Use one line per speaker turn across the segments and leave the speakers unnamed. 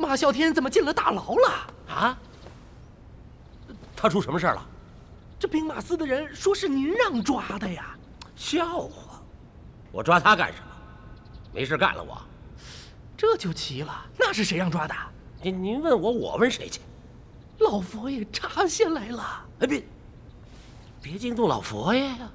马啸天怎么进了大牢了？
啊？他出什么事了？
这兵马司的人说是您让抓的呀。
笑话！我抓他干什么？没事干了我。
这就奇了，那是谁让抓的？
您问我，我问谁去？
老佛爷查下来了。
哎，别惊动老佛爷呀！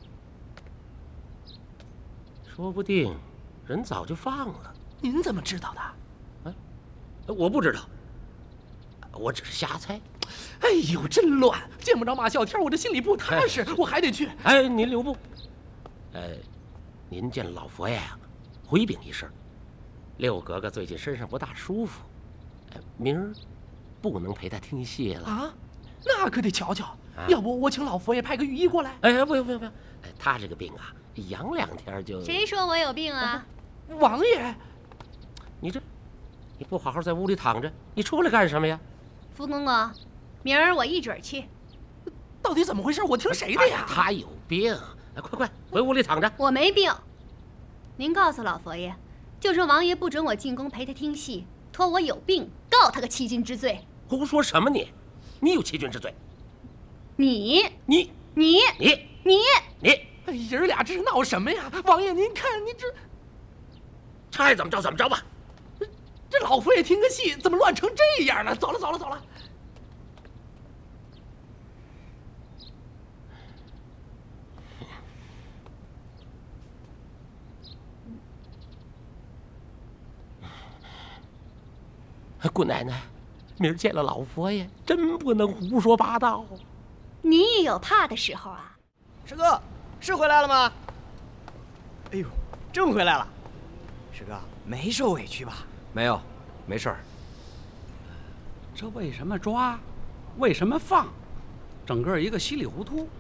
说不定人早就放了。
您怎么知道的？
啊，我不知道，我只是瞎猜。
哎呦，真乱！见不着马啸天，我这心里不踏实，我还得去。
哎，您留步。您见老佛爷啊，回禀一声，六格格最近身上不大舒服，明儿不能陪他听戏了
啊。那可得瞧瞧，要不我请老佛爷派个御医过来。
哎，不用，他这个病啊，养2天就……
谁说我有病啊？
王爷，
你不好好在屋里躺着，你出来干什么呀？
福公公，明儿我一准去。
到底怎么回事？我听谁的呀？
他有病，快回屋里躺着。
我没病，您告诉老佛爷，就说王爷不准我进宫陪他听戏，托我有病，告他个欺君之罪。
胡说什么你？你有欺君之罪？
你
哎，爷儿俩这是闹什么呀？王爷，您看你这，
爱怎么着吧。
这老佛爷听个戏，怎么乱成这样了？走了。
姑奶奶，明儿见了老佛爷，真不能胡说八道。
你也有怕的时候啊。
师哥，是回来了吗？哎呦，真回来了。师哥，没受委屈吧？
没有，没事儿。
这为什么抓，为什么放，整个一个稀里糊涂。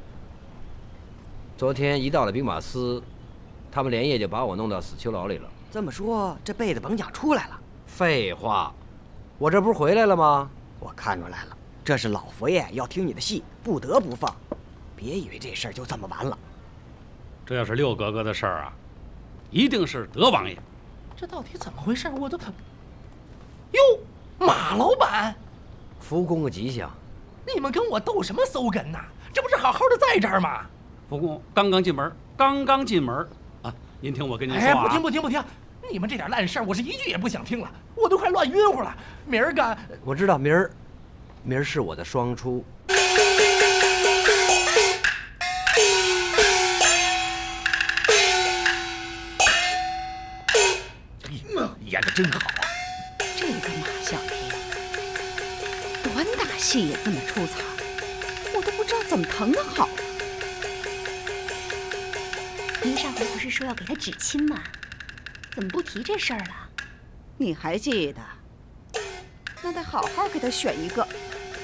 昨天一到了兵马司，他们连夜就把我弄到死囚牢里了。
这么说，这辈子甭想出来了。
废话，我这不是回来了吗？
我看出来了，这是老佛爷要听你的戏，不得不放。别以为这事儿就这么完了。
这要是六格格的事儿啊，一定是德王爷。
这到底怎么回事？我都……哟，马老板，
福公个吉祥。
你们跟我斗什么搜根呐？这不是好好的在这儿吗？
福公刚刚进门啊！您听我跟您说啊！
不听！你们这点烂事儿，我是一句也不想听了，我都快乱晕乎了。明儿个，
我知道明儿是我的双出。
演得真好啊！
这个马啸天，短打戏也这么出彩，我都不知道怎么疼得好。
您上回不是说要给他指亲吗？怎么不提这事儿了？
你还记得？那得好好给他选一个。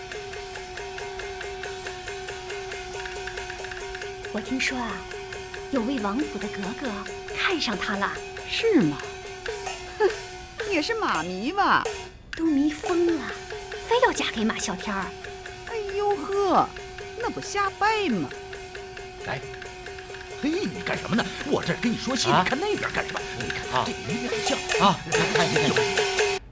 我听说啊，有位王府的格格看上他了。
是吗？哼，也是马迷吧？
都迷疯了，非要嫁给马啸天儿。
哎呦呵，那不瞎掰吗？
来，嘿，你干什么呢？我这儿跟你说戏，你看那边干什么？你看这个音乐很像啊！看。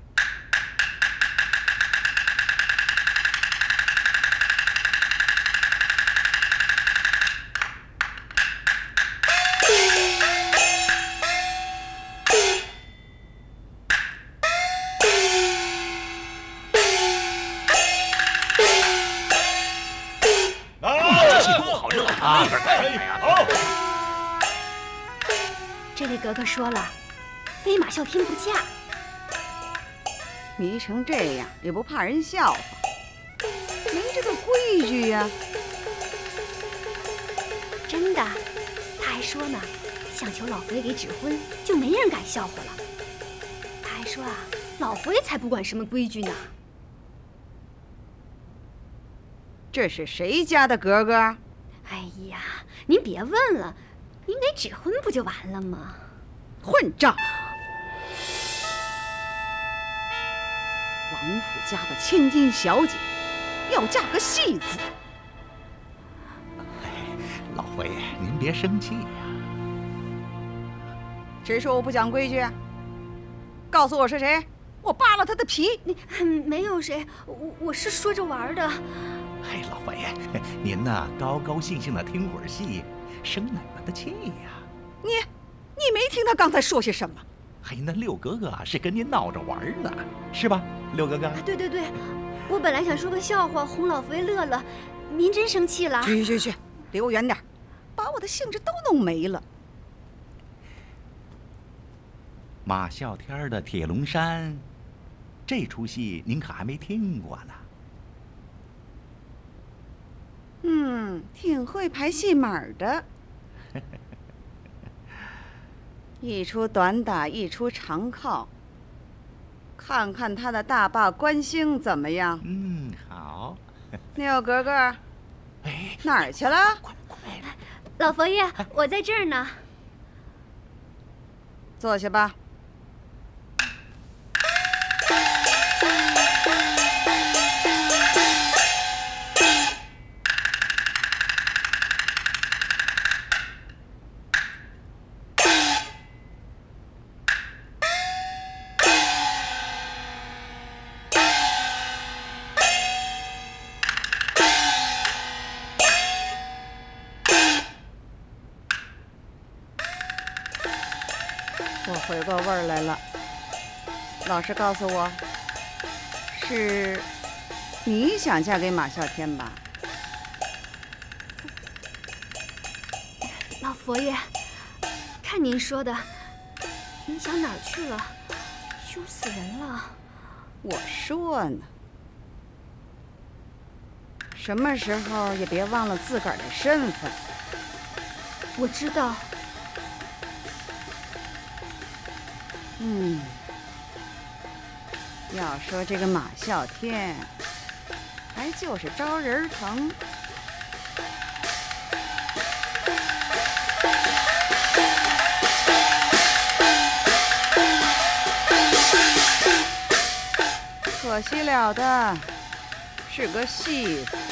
这位格格说了，非马啸天不嫁。
迷成这样也不怕人笑话，没这个规矩呀。
真的，他还说呢，想求老佛爷给指婚，就没人敢笑话了。他还说啊，老佛爷才不管什么规矩呢。
这是谁家的格格？
哎呀，您别问了，您给指婚不就完了吗？
混账！王府家的千金小姐，要嫁个戏子。
老佛爷，您别生气呀。
谁说我不讲规矩？告诉我是谁？ 我扒了他的皮。
你没有谁，我是说着玩的。
哎，老佛爷，您呢高高兴兴的听会儿戏，生哪门的气呀？
你没听他刚才说些什么？
嘿，那六哥哥是跟您闹着玩呢，是吧，六哥哥？
对，我本来想说个笑话哄老佛爷乐了，您真生气了？
去，离我远点，把我的兴致都弄没了。
马啸天的《铁笼山》，这出戏您可还没听过呢。
挺会排戏码的。一出短打，一出长靠。看看他的大坝观星怎么样？
好。
六格格，
哎，
哪儿去了？
快！
老佛爷，我在这儿呢。
坐下吧。我回过味儿来了。老实告诉我，是你想嫁给马啸天吧？
老佛爷，看您说的，您想哪儿去了？羞死人了！
我说呢，什么时候也别忘了自个儿的身份。
我知道。
要说这个马啸天，还就是招人疼。可惜了的是个戏子。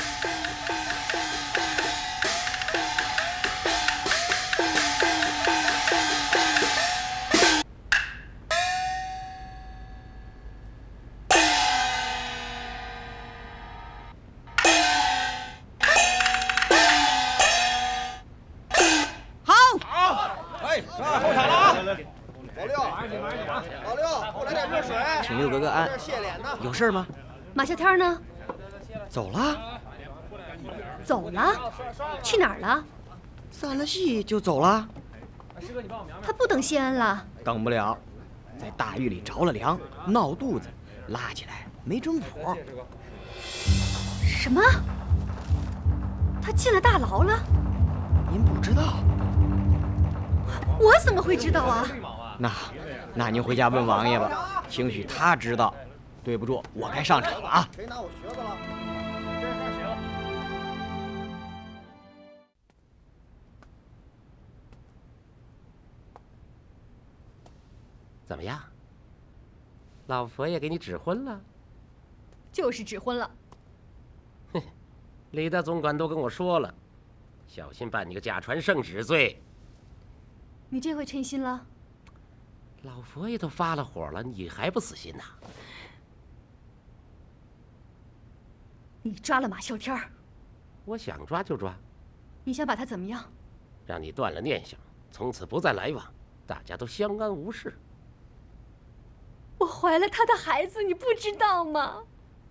请六格格安。有事吗？
马啸天呢？
走了。
走了？去哪儿了？
散了戏就走了。
他不等谢恩了？
等不了，在大狱里着了凉，闹肚子，拉起来没准谱。
什么？他进了大牢了？
您不知道？
我怎么会知道啊？
那您回家问王爷吧，兴许他知道。对不住，我该上场了啊！谁拿我靴子了？这事行。
怎么样？老佛爷给你指婚了？
就是指婚了。
哼，李大总管都跟我说了，小心办你个假传圣旨罪。
你这回称心了？
老佛爷都发了火了，你还不死心呐？
你抓了马啸天儿？
我想抓就抓。
你想把他怎么样？
让你断了念想，从此不再来往，大家都相安无事。
我怀了他的孩子，你不知道吗？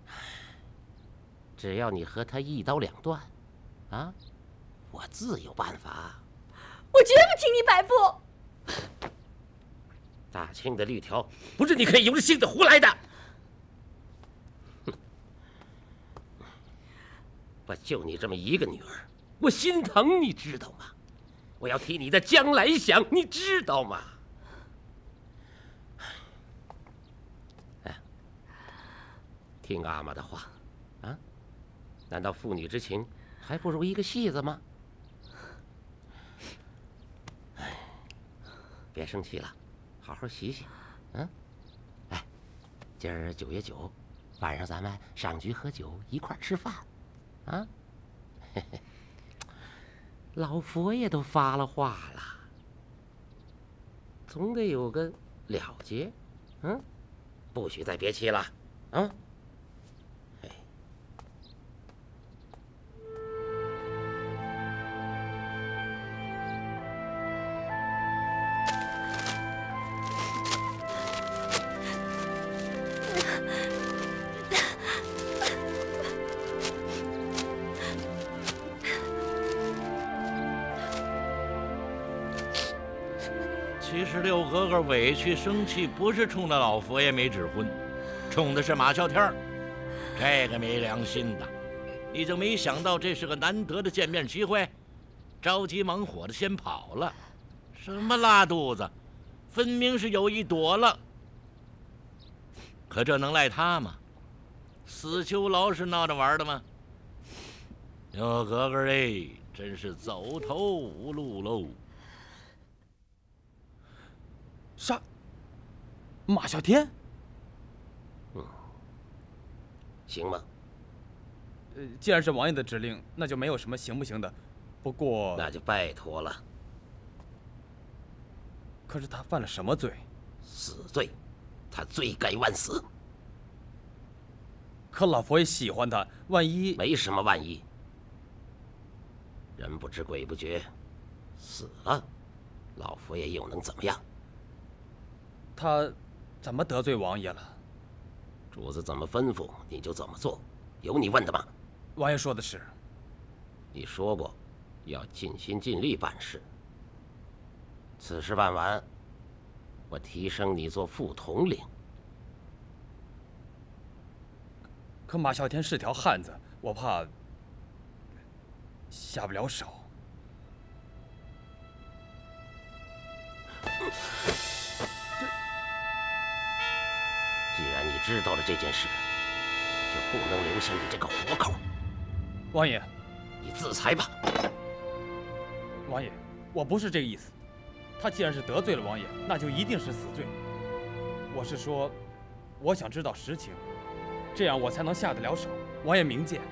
只要你和他一刀两断，啊，我自有办法。
我绝不听你摆布。
大清的律条不是你可以由着性子胡来的。我就你这么一个女儿，我心疼，你知道吗？我要替你的将来想，你知道吗？哎，听阿玛的话，啊，难道父女之情还不如一个戏子吗？哎，别生气了，好好洗洗，嗯。哎，今儿9月9，晚上咱们上局喝酒，一块儿吃饭。啊，嘿嘿，老佛爷都发了话了，总得有个了结，嗯， 不许再憋气了，啊！哎，
其实六哥哥委屈生气，不是冲着老佛爷没指婚，冲的是马啸天儿。这个没良心的，你就没想到这是个难得的见面机会，着急忙火的先跑了。什么拉肚子，分明是有意躲了。可这能赖他吗？死囚牢是闹着玩的吗？六哥哥哎，真是走投无路喽。
杀马啸天？
行吗？
既然是王爷的指令，那就没有什么行不行的。不过
那就拜托了。
可是他犯了什么罪？
死罪，他罪该万死。
可老佛爷喜欢他，万一……
没什么万一。人不知鬼不觉，死了，老佛爷又能怎么样？
他怎么得罪王爷了？
主子怎么吩咐你就怎么做，有你问的吗？
王爷说的是。
你说过，要尽心尽力办事。此事办完，我提升你做副统领。
可马啸天是条汉子，我怕下不了手。
既然你知道了这件事，就不能留下你这个活口。
王爷，
你自裁吧。
王爷，我不是这个意思。他既然是得罪了王爷，那就一定是死罪。我是说，我想知道实情，这样我才能下得了手。王爷明鉴。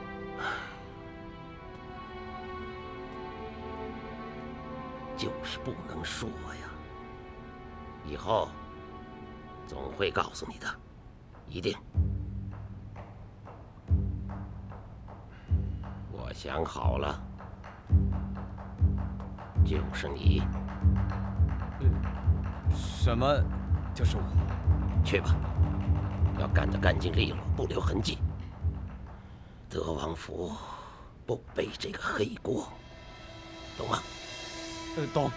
就是不能说呀。以后总会告诉你的，一定。我想好了，就是你。
什么？就是我？
去吧，要干得干净利落，不留痕迹。德王府不背这个黑锅，懂吗？
懂。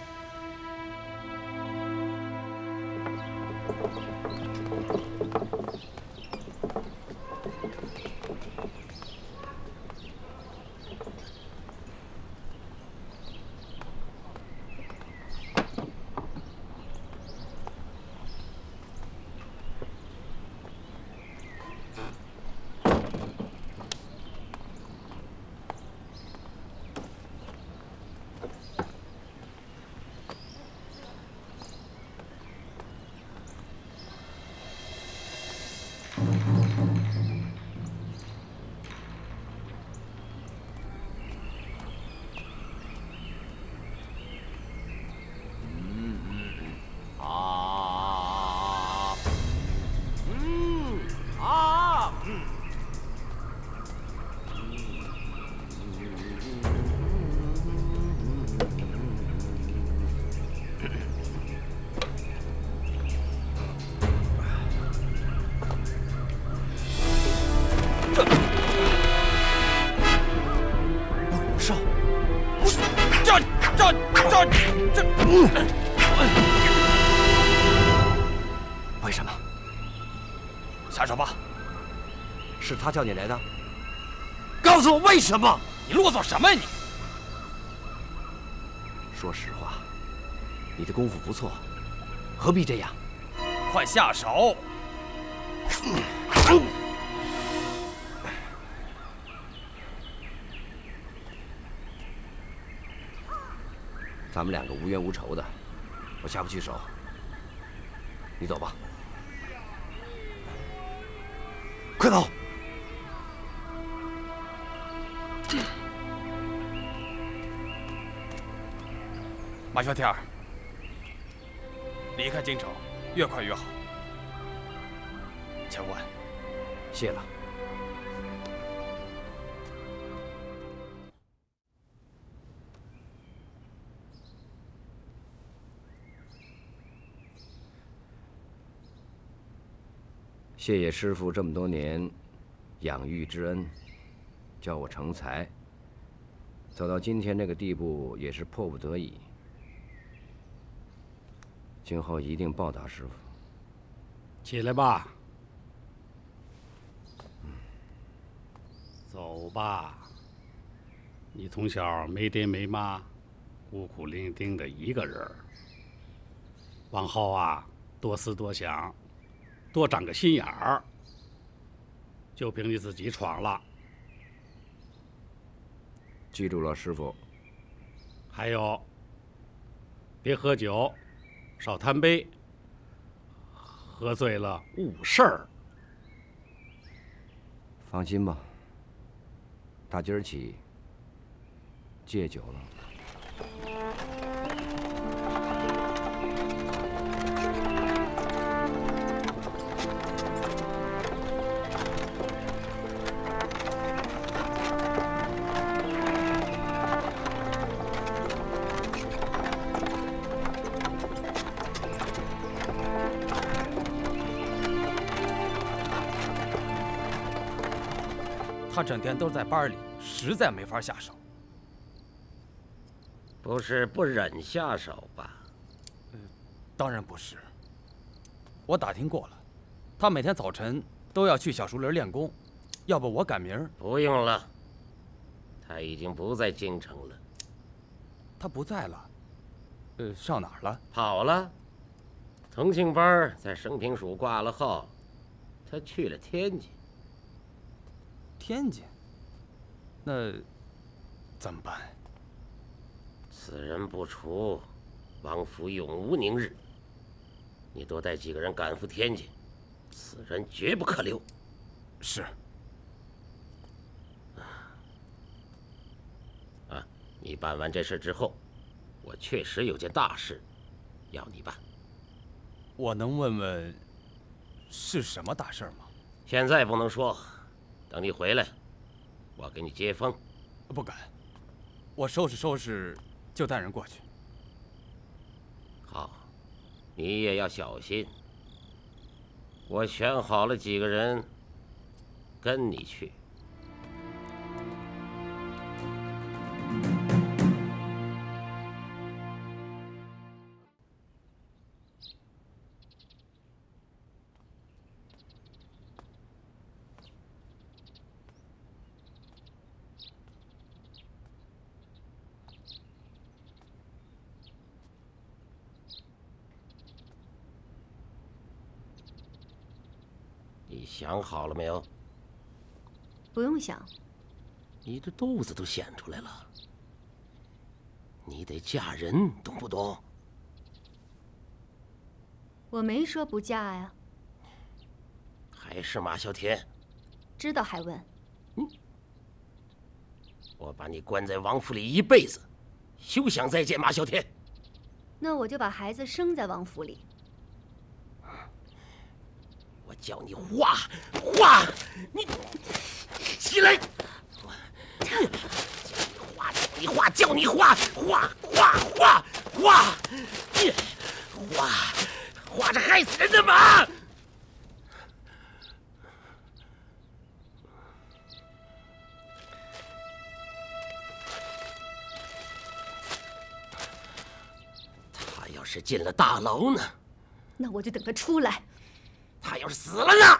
为什么？下手吧！是他叫你来的？告诉我为什么？
你啰嗦什么呀你？
说实话，你的功夫不错，何必这样？
快下手！
咱们两个无冤无仇的，我下不去手。你走吧，快走！
马啸天儿，离开京城越快越好。 1000万，谢了。
谢谢师傅这么多年养育之恩，教我成才，走到今天这个地步也是迫不得已。今后一定报答师傅。
起来吧，走吧。你从小没爹没妈，孤苦伶仃的一个人儿。往后啊，多思多想，多长个心眼儿，就凭你自己闯了。
记住了，师傅。
还有，别喝酒，少贪杯，喝醉了误事儿。
放心吧，打今儿起戒酒了。
他整天都在班里，实在没法下手。
不是不忍下手吧？
当然不是。我打听过了，他每天早晨都要去小树林练功，要不我赶明儿。
不用了，他已经不在京城了。
他不在了，上哪儿了？
跑了。同庆班在升平署挂了号，他去了天津。
天津？那怎么办？
此人不除，王府永无宁日。你多带几个人赶赴天津，此人绝不可留。
是。
啊，你办完这事之后，我确实有件大事要你办。
我能问问是什么大事吗？
现在不能说，等你回来，我给你接风。
不敢，我收拾收拾就带人过去。
好，你也要小心。我选好了几个人跟你去。你想好了没有？
不用想。
你这肚子都显出来了，你得嫁人，懂不懂？
我没说不嫁呀。
还是马啸天？
知道还问？
我把你关在王府里一辈子，休想再见马啸天。
那我就把孩子生在王府里。
我叫你画，你起来！叫你画，画这害死人的马！他要是进了大牢呢？
那我就等他出来。
他要是死了呢？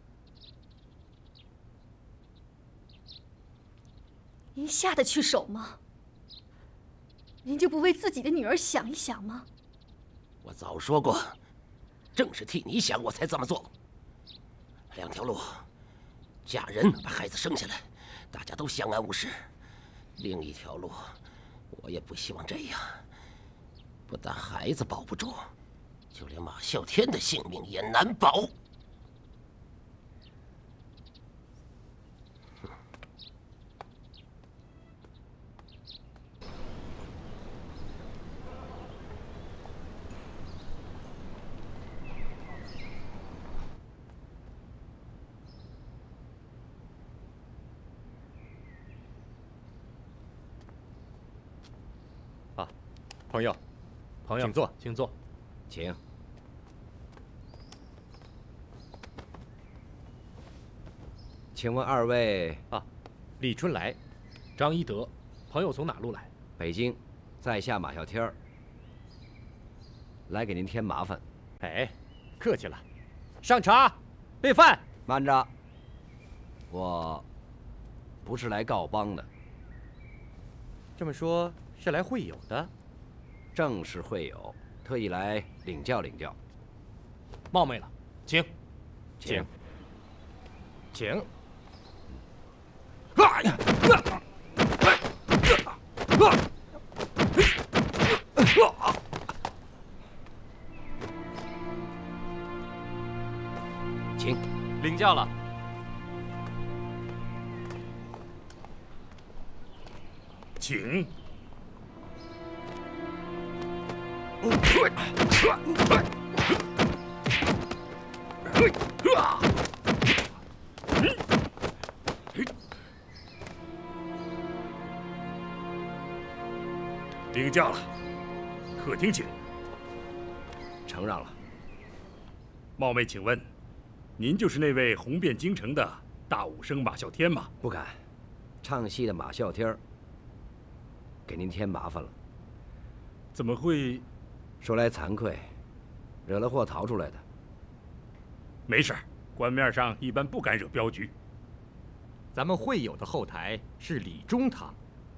您下得去手吗？您就不为自己的女儿想一想吗？
我早说过，正是替你想，我才这么做。两条路，嫁人把孩子生下来，大家都相安无事；另一条路，我也不希望这样，不但孩子保不住，就连马啸天的性命也难保。
朋友，请坐，请坐。
请。请问二位
啊，李春来，张一德，朋友从哪路来？
北京，在下马啸天儿，来给您添麻烦。
哎，客气了。上茶，备饭。
慢着，我不是来告帮的。
这么说，是来会友的？
正是会友，特意来领教领教。
冒昧了，请，
请。
请
领教了。
请。领教了，客厅请。
承让了。
冒昧请问，您就是那位红遍京城的大武生马啸天吗？
不敢，唱戏的马啸天儿，给您添麻烦了。
怎么会？
说来惭愧，惹了祸逃出来的。
没事，官面上一般不敢惹镖局。
咱们会友的后台是李中堂。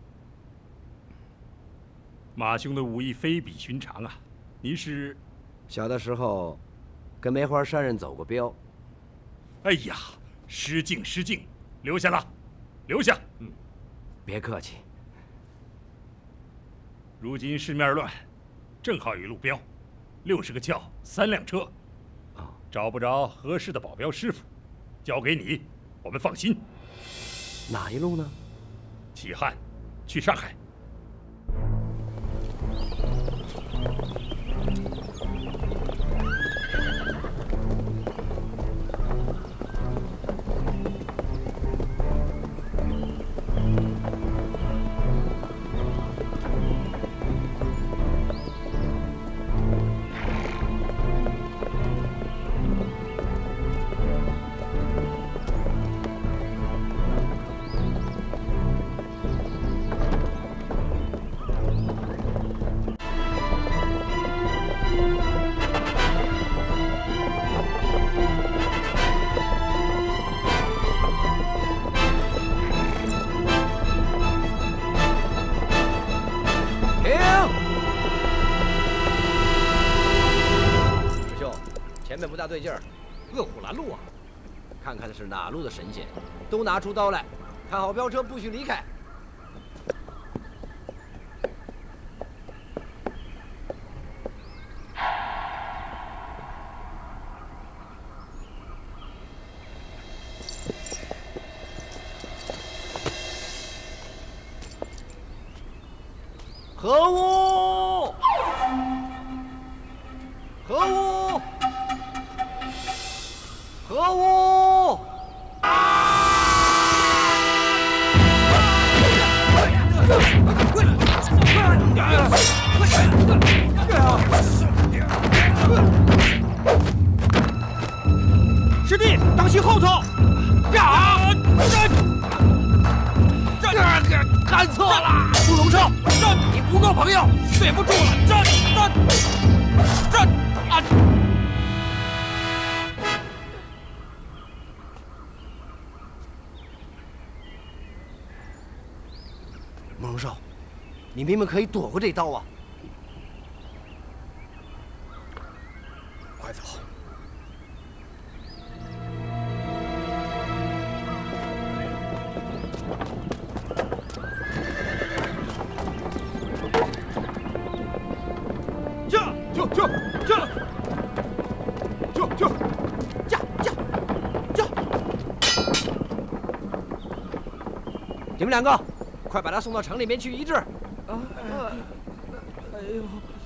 马兄的武艺非比寻常啊！您是？
小的时候，跟梅花山人走过镖。
哎呀，失敬失敬，留下了，留下。
别客气。
如今市面乱，正好有路镖，60个轿，3辆车。找不着合适的保镖师傅，交给你，我们放心。
哪一路呢？
启汉，去上海。
不大对劲儿，饿虎拦路啊！看看的是哪路的神仙，都拿出刀来，看好镖车，不许离开。何物？何物？何物？
师弟，当心后头！
看错了，慕容少，你不够朋友，对不住了，
慕容少，你明明可以躲过这刀啊！
快走！
你们两个，快把他送到城里面去医治。哎呦！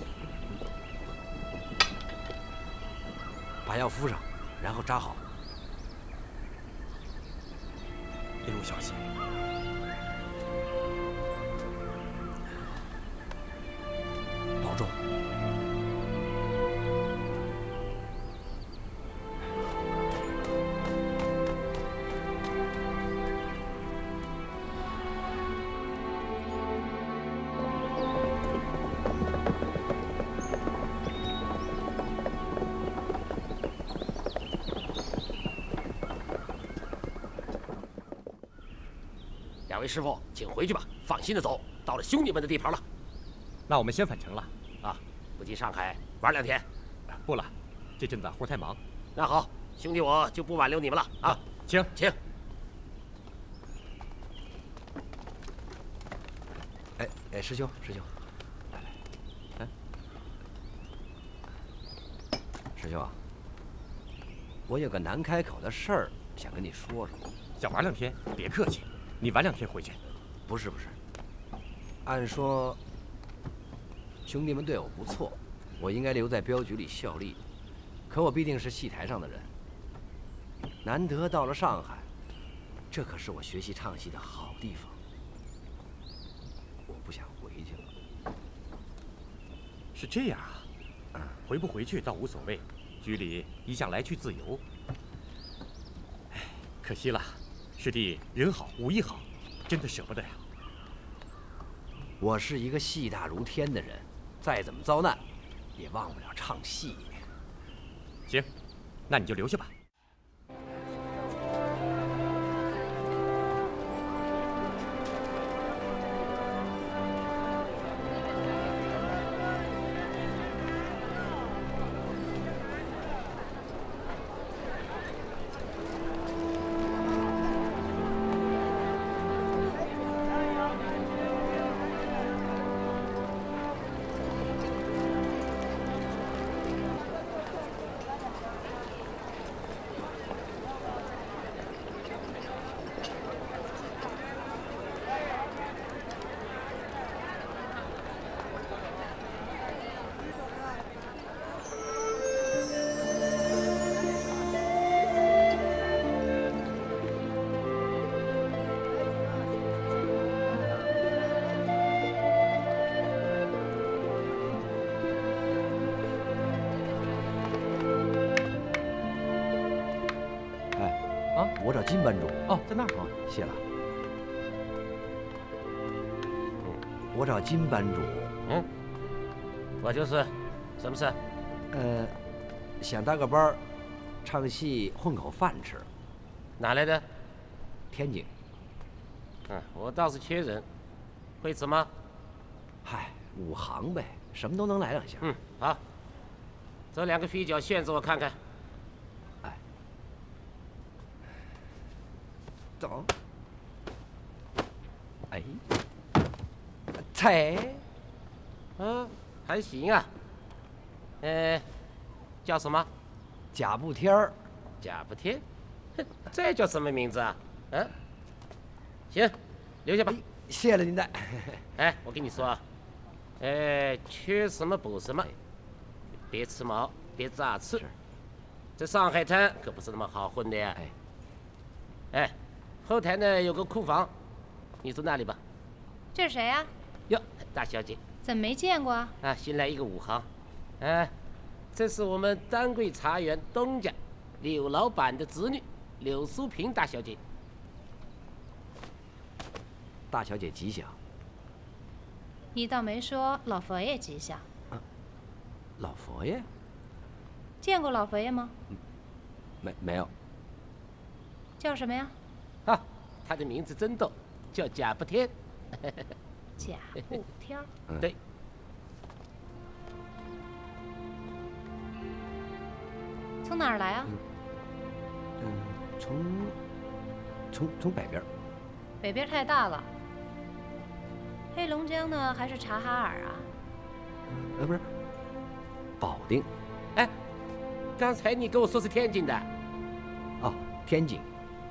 把药敷上，然后扎好。
一路小心。
保
两位师傅，请回去吧，放心的走，到了兄弟们的地盘了。
那我们先返程了。
啊，不进上海玩2天？
不了，这阵子活太忙。
那好，兄弟我就不挽留你们了啊！
请。
哎，师兄，来，师兄啊，我有个难开口的事儿想跟你说说。
想玩2天，别客气，你晚2天回去。
不是，按说兄弟们对我不错，我应该留在镖局里效力，可我毕竟是戏台上的人，难得到了上海，这可是我学习唱戏的好地方，我不想回去了。
是这样啊？回不回去倒无所谓，局里一向来去自由。哎，可惜了，师弟人好武艺好，真的舍不得呀。
我是一个戏大如天的人，再怎么遭难，也忘不了唱戏。
行，那你就留下吧。
我找金班主。
哦，在那儿
啊，谢了。我找金班主。
我就是，什么事？
想当个班儿，唱戏混口饭吃。
哪来的？
天津。
我倒是缺人，会什么？
嗨，5行呗，什么都能来2下。
好，这2个飞脚炫着我看看。
走。哎，菜，
还行啊。叫什么？
贾步天儿。
贾步天，这叫什么名字啊？行，留下吧。
谢了您的。
哎，我跟你说啊，缺什么补什么，别吃毛，别炸翅。这上海滩可不是那么好混的呀。哎，后台呢有个库房，你住那里吧。
这是谁呀？
哟，大小姐。
怎么没见过啊？
新来一个5行。这是我们丹桂茶园东家柳老板的侄女柳淑萍大小姐。
大小姐吉祥。
你倒没说老佛爷吉祥。
老佛爷？
见过老佛爷吗？
没有。
叫什么呀？
他的名字真逗，叫贾步天。
贾步天。
对。
从哪儿来啊？
从北边。
北边太大了。黑龙江呢，还是察哈尔啊？
不是，保定。
刚才你跟我说是天津的。
哦，天津。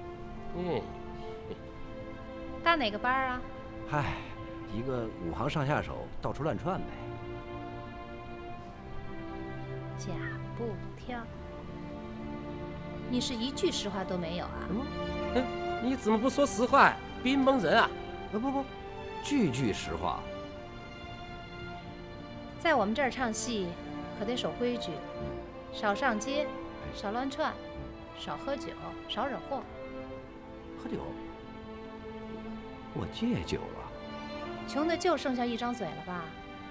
搭哪个班啊？
嗨，一个5行上下手，到处乱窜呗。
贾步天，你是一句实话都没有啊？
你怎么不说实话？冰蒙人啊！
不，句句实话。
在我们这儿唱戏，可得守规矩，少上街，少乱窜，少喝酒，少惹祸。
喝酒？我戒酒了。
穷的就剩下一张嘴了吧？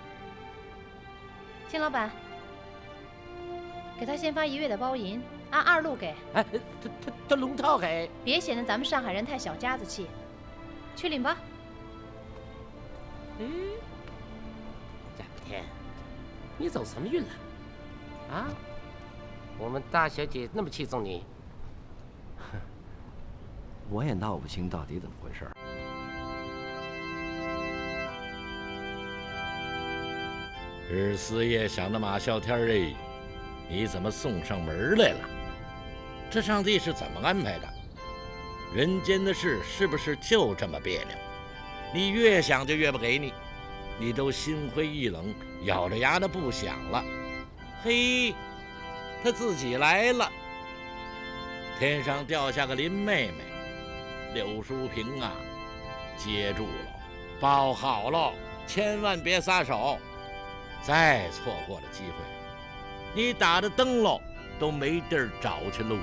金老板，给他先发1月的包银，按2路给。
他龙套还。
别显得咱们上海人太小家子气。 去领吧。
贾不天，你走什么运了？啊？我们大小姐那么器重你，
我也闹不清到底怎么回事。
日思夜想的马啸天哎，你怎么送上门来了？这上帝是怎么安排的？人间的事是不是就这么别扭？你越想就越不给你，你都心灰意冷，咬着牙的不想了。嘿，他自己来了。天上掉下个林妹妹，柳淑萍啊，接住了，抱好了，千万别撒手。再错过了机会，你打着灯笼都没地儿找去喽。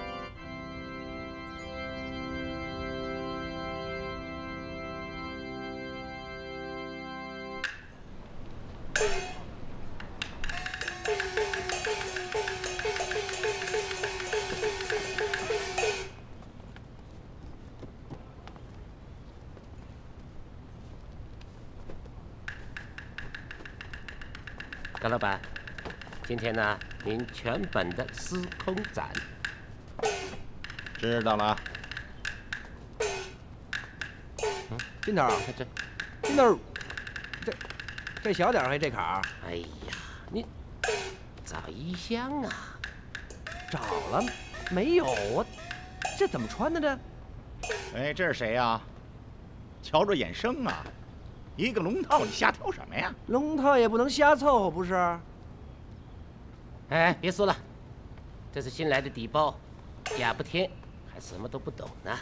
高老板，今天呢，您全本的司空斩。
知道了。
金头，金头，这小点还这坎儿？
哎呀，你找衣箱啊？
找了没有啊？这怎么穿的呢？
哎，这是谁呀？瞧着眼生啊！一个龙套，你瞎挑什么呀？
龙套也不能瞎凑合，不是？
哎，别说了，这是新来的底包，贾不天还什么都不懂呢。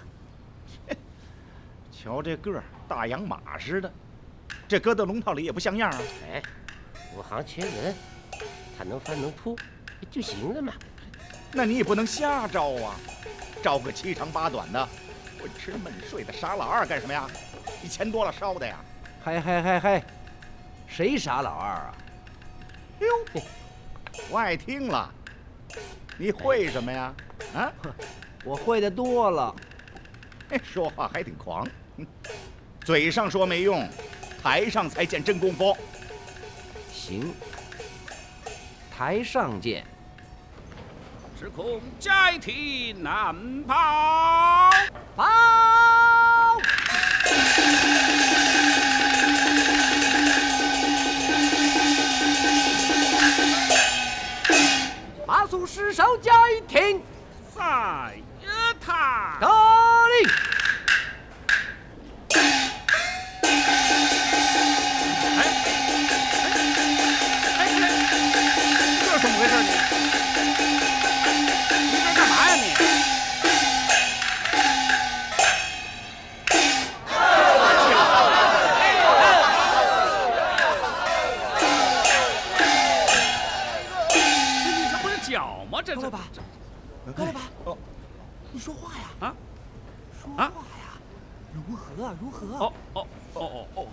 瞧这个儿，大洋马似的，这搁到龙套里也不像样啊！
哎，武行缺人，他能翻能扑就行了嘛。
那你也不能瞎招啊，招个7长8短的，混吃闷睡的傻老二干什么呀？你钱多了烧的呀！
嗨，谁傻老二啊？
哎呦，我爱听了。你会什么呀？啊？
我会的多了。
说话还挺狂，嘴上说没用，台上才见真功夫。
行，台上见。
只恐斋庭难保。
报！马谡失守斋庭，
在他
得令。
这怎么回事？你这干嘛呀你？你这不是脚吗？这
高老板，哦，你说话呀！
啊，
说话呀！如何啊？如何？
哦。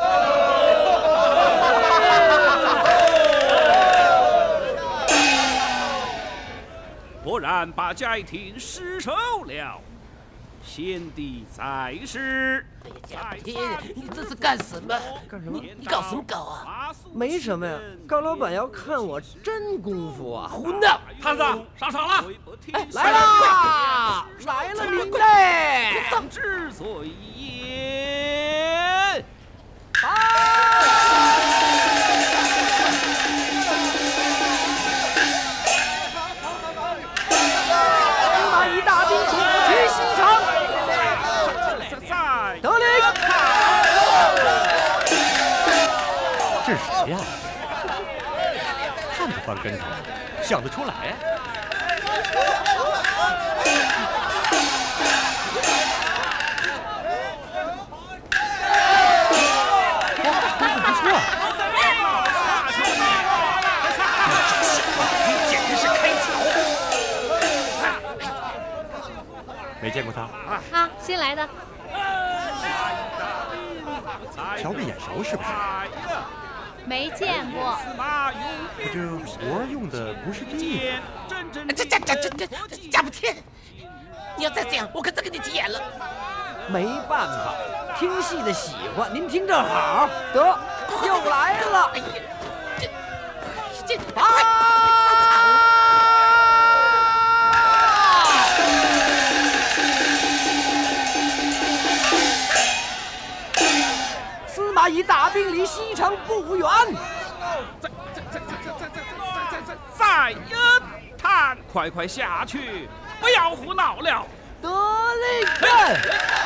果然把斋庭失守了，先帝在世。
贾不天，你这是干什么？
干什么？
你搞什么搞啊？
没什么呀，高老板要看我真功夫啊！
胡闹！
摊子上场了！
哎，来啦！来了您嘞！
之所言。
马一大兵突击西城，得令。
这是谁呀？看他翻跟头，想得出来。不错，
你简直是开
脚。没见过他
啊，新来的。
瞧着眼熟是不是？
没见过。
可这活用的不是地方。
贾不天，你要再这样，我可真跟你急眼了。
没办法， 听戏的喜欢，您听正好，得又来了。哎呀，这司马懿大兵离西城不远。
在阴探，快下去，不要胡闹了。
得嘞，干！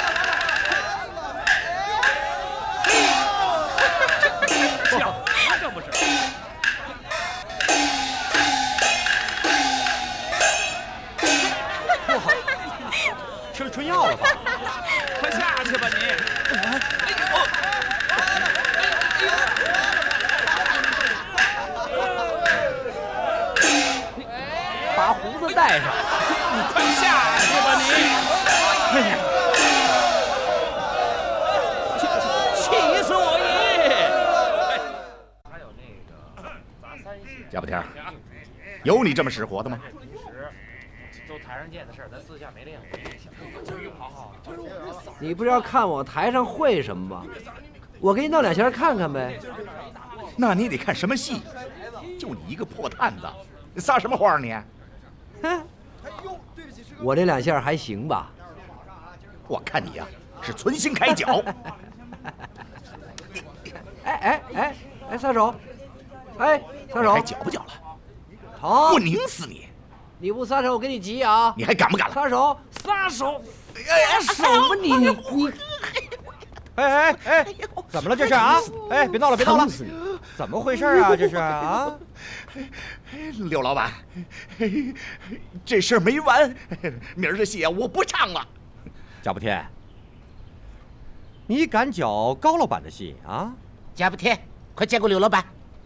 叫这不是？
不好，吃了春药了吧？
快下去吧你！
把胡子戴上，
你快下去吧你！气死我
还有那个砸三血。
贾不天，有你这么使活的吗？
都台上见的事儿，咱私下没练过。好。
你不是要看我台上会什么吗？我给你闹两下看看呗。
那你得看什么戏？就你一个破探子，你撒什么谎你？
我这两下还行吧？
我看你呀，是存心开脚。
哎，撒手！哎，撒手！
还搅不搅了？
好，
我拧死你！
你不撒手，我给你急啊！
你还敢不敢了？
撒手！撒手！哎，手吧你！
哎，怎么了这是啊？哎，别闹了，怎么回事啊？这是啊？
刘老板，这事儿没完，明儿的戏啊，我不唱了。
贾不天，你敢搅高老板的戏啊？
贾不天，快见过刘老板。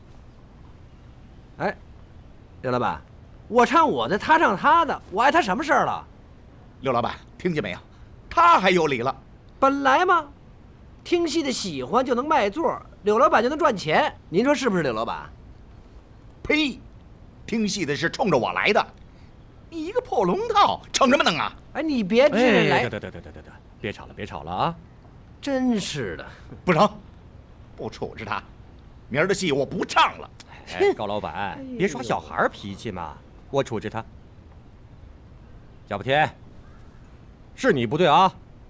哎，刘老板，我唱我的，他唱他的，我碍他什么事儿了？
刘老板，听见没有？他还有理了。
本来嘛，听戏的喜欢就能卖座，柳老板就能赚钱，您说是不是，柳老板？
呸！听戏的是冲着我来的，你一个破龙套，逞什么能啊？
哎，你别这来！
得，别吵了啊！
真是的，
不成，不处置他，明儿的戏我不唱了。
哎，高老板，别耍小孩脾气嘛，我处置他。贾不天，是你不对啊！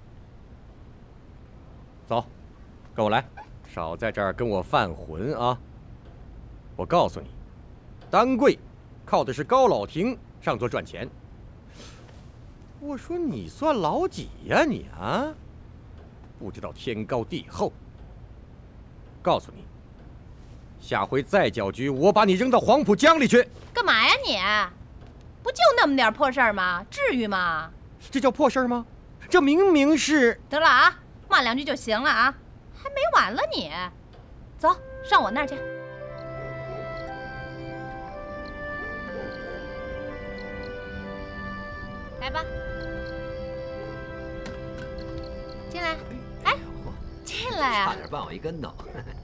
走，跟我来，少在这儿跟我犯浑啊！我告诉你，丹桂靠的是高老亭上座赚钱。我说你算老几呀你啊？不知道天高地厚。告诉你，下回再搅局，我把你扔到黄浦江里去。
干嘛呀你？不就那么点破事儿吗？至于吗？
这叫破事儿吗？这明明是……
得了啊，骂两句就行了啊，还没完了你。走，上我那儿去。来吧，进来。哎，进来啊！
差点绊我一跟头。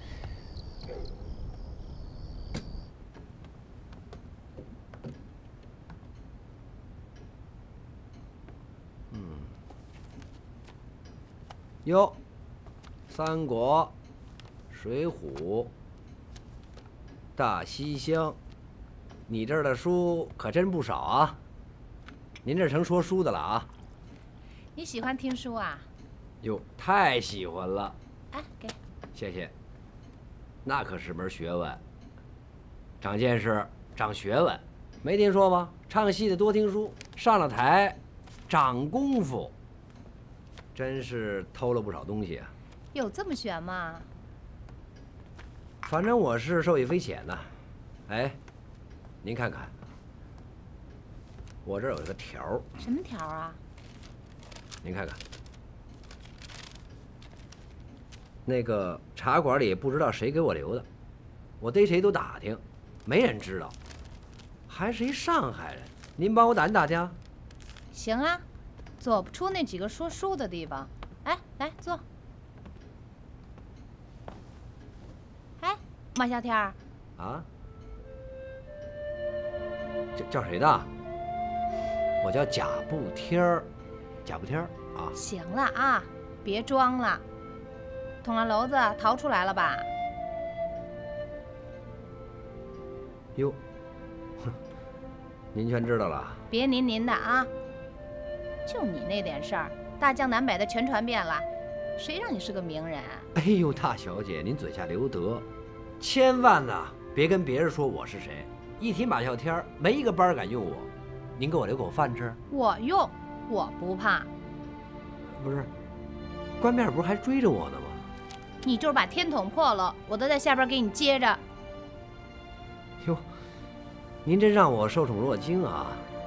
哟，三国、水浒、大西厢，你这儿的书可真不少啊！您这成说书的了啊？
你喜欢听书啊？
哟，太喜欢了！
哎，给，
谢谢。那可是门学问，长见识，长学问。没听说吗？唱戏的多听书，上了台，长功夫。真是偷了不少东西啊！
有这么悬吗？
反正我是受益匪浅呐。哎，您看看，我这儿有一个条儿。
什么条啊？
您看看，那个茶馆里不知道谁给我留的，我逮谁都打听，没人知道，还是一上海人。您帮我打听打听。
行啊。走不出那几个说书的地方，哎，来坐。哎，马小天儿。
啊？叫谁的？我叫贾不天儿，贾不天儿啊。
行了啊，别装了， 捅了篓子逃出来了吧？
哟，哼，您全知道了？
别您的啊！就你那点事儿，大江南北的全传遍了，谁让你是个名人啊？
哎呦，大小姐，您嘴下留德，千万呐别跟别人说我是谁。一提马啸天，没一个班敢用我。您给我留口饭吃。
我用，我不怕。
不是，官面不是还追着我呢吗？
你就是把天捅破了，我都在下边给你接着。
哟，您真让我受宠若惊啊！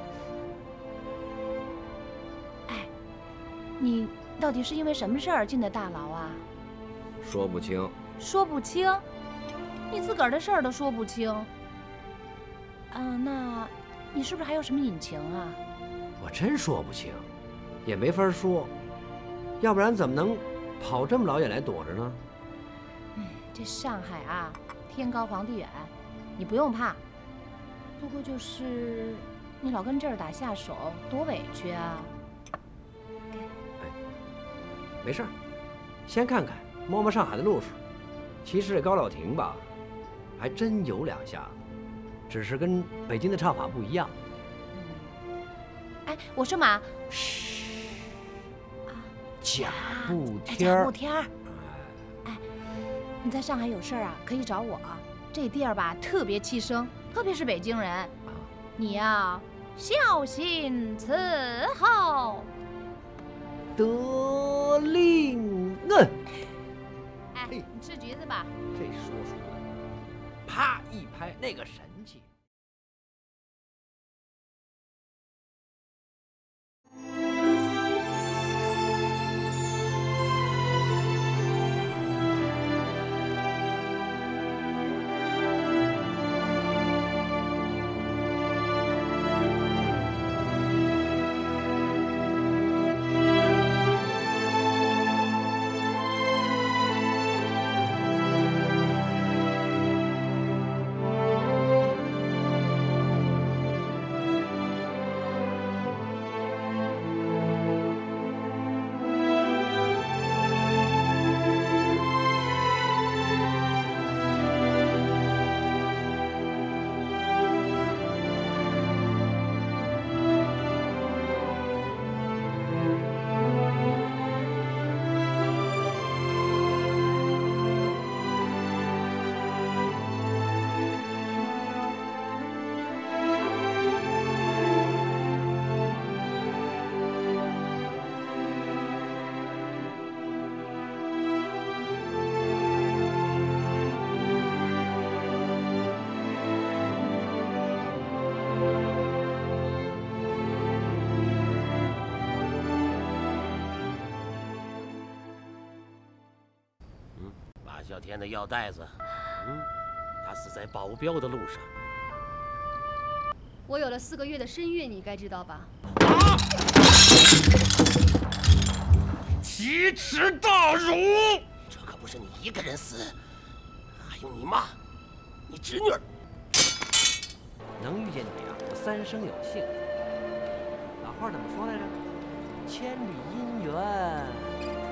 哎，你到底是因为什么事儿进的大牢啊？
说不清。
说不清？你自个儿的事儿都说不清。那你是不是还有什么隐情啊？
我真说不清，也没法说，要不然怎么能跑这么老远来躲着呢？
这上海啊，天高皇帝远，你不用怕。不过就是你老跟这儿打下手，多委屈啊！
没事儿，先看看，摸摸上海的路数。其实这高老亭吧，还真有两下子，只是跟北京的唱法不一样。
哎，我说嘛，
假不天儿。
假不天儿。哎，你在上海有事儿啊，可以找我。这地儿吧，特别气生，特别是北京人，你呀，小心伺候。
得令嗯。
哎，你吃橘子吧。
这说出来，啪一拍，那个神气。
小天的药袋子，他是在保镖的路上。
我有了4个月的身孕，你该知道吧？
奇耻大辱！这可不是你一个人死，还有你妈，你侄女儿。
能遇见你啊，我3生有幸。老话怎么说来着？千里姻缘